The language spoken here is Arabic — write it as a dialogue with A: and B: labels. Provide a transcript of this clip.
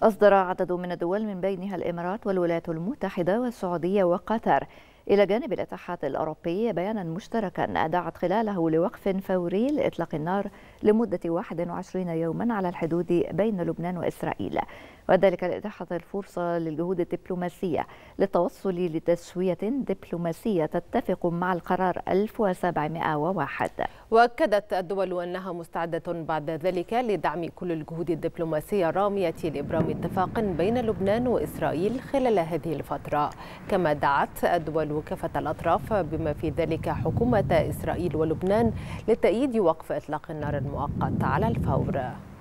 A: أصدر عدد من الدول من بينها الإمارات والولايات المتحدة والسعودية وقطر إلى جانب الاتحاد الأوروبي بيانا مشتركا دعت خلاله لوقف فوري لإطلاق النار لمدة 21 يوما على الحدود بين لبنان وإسرائيل، وذلك لإتاحة الفرصة للجهود الدبلوماسية للتوصل لتسوية دبلوماسية تتفق مع القرار 1701.
B: وأكدت الدول أنها مستعدة بعد ذلك لدعم كل الجهود الدبلوماسية الرامية لإبرام اتفاق بين لبنان وإسرائيل خلال هذه الفترة. كما دعت الدول كافة الأطراف بما في ذلك حكومة إسرائيل ولبنان لتأييد وقف إطلاق النار المؤقت على الفور.